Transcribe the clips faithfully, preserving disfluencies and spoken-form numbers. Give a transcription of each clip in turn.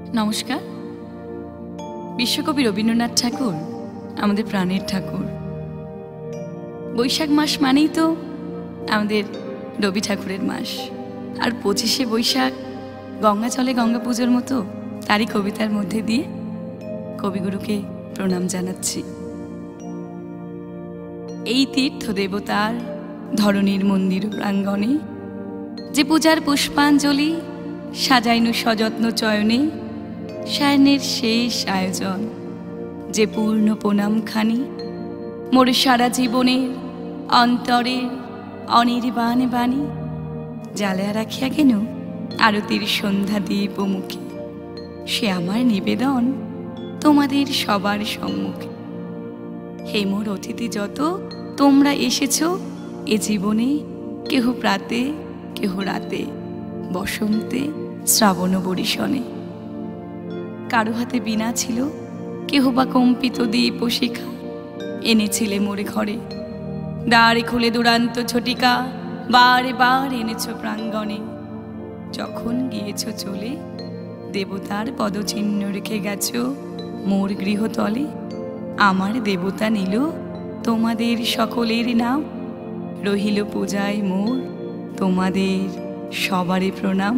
নমস্কার। বিশ্বকবি রবীন্দ্রনাথ ঠাকুর আমাদের প্রাণের ঠাকুর। বৈশাখ মাস মানেই তো আমাদের রবি ঠাকুরের মাস। আর পঁচিশে বৈশাখ গঙ্গা চলে গঙ্গা পুজোর মতো তারই কবিতার মধ্যে দিয়ে কবিগুরুকে প্রণাম জানাচ্ছি। এই তীর্থ দেবতার ধরণীর মন্দির প্রাঙ্গণে যে পূজার পুষ্পাঞ্জলি সাজাইনু সযত্ন চয়নে, সায়নের শেষ আয়োজন যে পূর্ণ প্রণামখানি মোর সারা জীবনের অন্তরে অনির্বাণ বাণী জ্বালিয়া রাখিয়া কেন আরতির সন্ধ্যা দীপ মুখে, সে আমার নিবেদন তোমাদের সবার সম্মুখে। হে মোর অতিথি যত তোমরা এসেছ এ জীবনে, কেহ প্রাতে কেহ রাতে, বসন্তে শ্রাবণ বরিশনে। কারো হাতে বীণা ছিল, কেহ বা কম্পিত দীপ ও শিখা এনেছিলে মোরে ঘরে। দ্বারে খুলে দুরান্ত ঝটিকা বারে বার এনেছ প্রাঙ্গণে। যখন গিয়েছ চলে দেবতার পদচিহ্ন রেখে গেছ মোর গৃহতলে। আমার দেবতা নিল তোমাদের সকলের নাম, রহিল পূজায় মোর তোমাদের সবারে প্রণাম।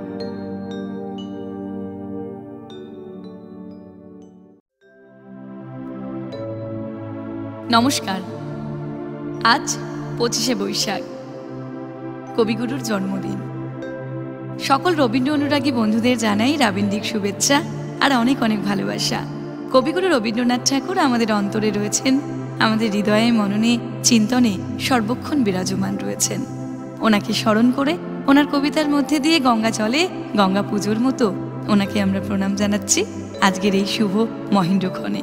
নমস্কার। আজ পঁচিশে বৈশাখ, কবিগুরুর জন্মদিন। সকল রবীন্দ্র অনুরাগী বন্ধুদের জানাই রাবীন্দ্রিক শুভেচ্ছা আর অনেক অনেক ভালোবাসা। কবিগুরু রবীন্দ্রনাথ ঠাকুর আমাদের অন্তরে রয়েছেন, আমাদের হৃদয়ে মননে চিন্তনে সর্বক্ষণ বিরাজমান রয়েছেন। ওনাকে স্মরণ করে ওনার কবিতার মধ্যে দিয়ে গঙ্গা চলে গঙ্গা পুজোর মতো ওনাকে আমরা প্রণাম জানাচ্ছি আজকের এই শুভ মহেন্দ্রক্ষণে।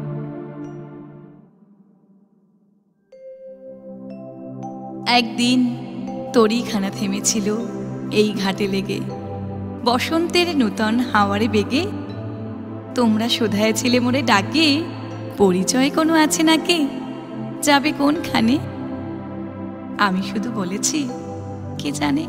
একদিন তরীখানা থেমেছিল এই ঘাটে লেগে, বসন্তের নূতন হাওয়ারে বেগে। তোমরা শোধাইছিলে মোরে ডাকে, পরিচয় কোনো আছে নাকি, যাবে কোনখানে? আমি শুধু বলেছি কে জানে।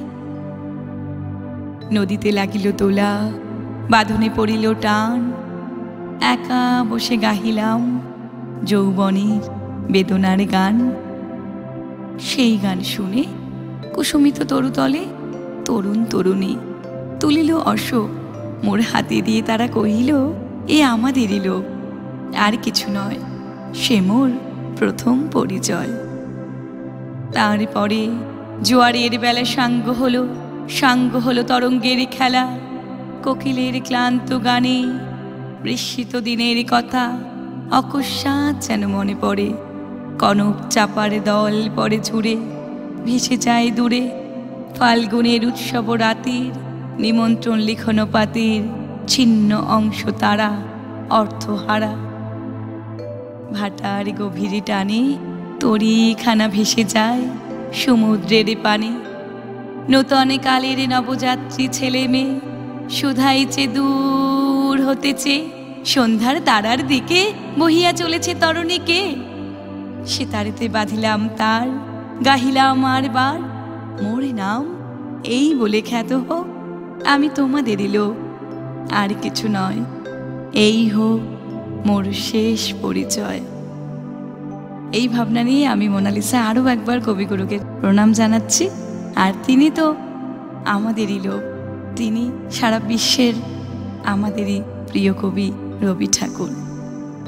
নদীতে লাগিল তোলা, বাঁধনে পড়িল টান, একা বসে গাহিলাম যৌবনের বেদনার গান। সেই গান শুনে কুসুমিত তরুতলে তরুণ তরুণী তুলিল অশোক মোর হাতে দিয়ে। তারা কহিল এ আমাদেরই লোক, আর কিছু নয়, সে মোর প্রথম পরিচয়। তারপরে জোয়ারের বেলা সাঙ্গ হলো, সাঙ্গ হলো তরঙ্গের খেলা। কোকিলের ক্লান্ত গানে বৃষ্টিত দিনের কথা অকস্মাৎ যেন মনে পড়ে। কনক চাপার দল পরে ঝুড়ে ভেসে যায় দূরে। ফাল্গুনের উৎসব রাতের নিমন্ত্রণ লিখন পাতের ছিন্ন অংশ তারা অর্থহারা। ভাটার গভীর টানে তরীখানা ভেসে যায় সমুদ্রের পানে। নূতন কালের নবযাত্রী ছেলে মেয়ে শুধাইছে দূর হতেছে, সন্ধ্যার তারার দিকে বহিয়া চলেছে তরণীকে। সে তারিতে বাঁধিলাম তার, গাহিলাম আর বার মোর নাম এই বলে খ্যাত হোক আমি তোমাদেরই লোক, আর কিছু নয়, এই হোক মোর শেষ পরিচয়। এই ভাবনা নিয়ে আমি মোনালিসা আরও একবার কবিগুরুকে প্রণাম জানাচ্ছি। আর তিনি তো আমাদেরই লোক, তিনি সারা বিশ্বের আমাদেরই প্রিয় কবি Rabi Thakur.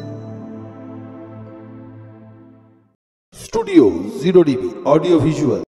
Studio zero DB audio visual.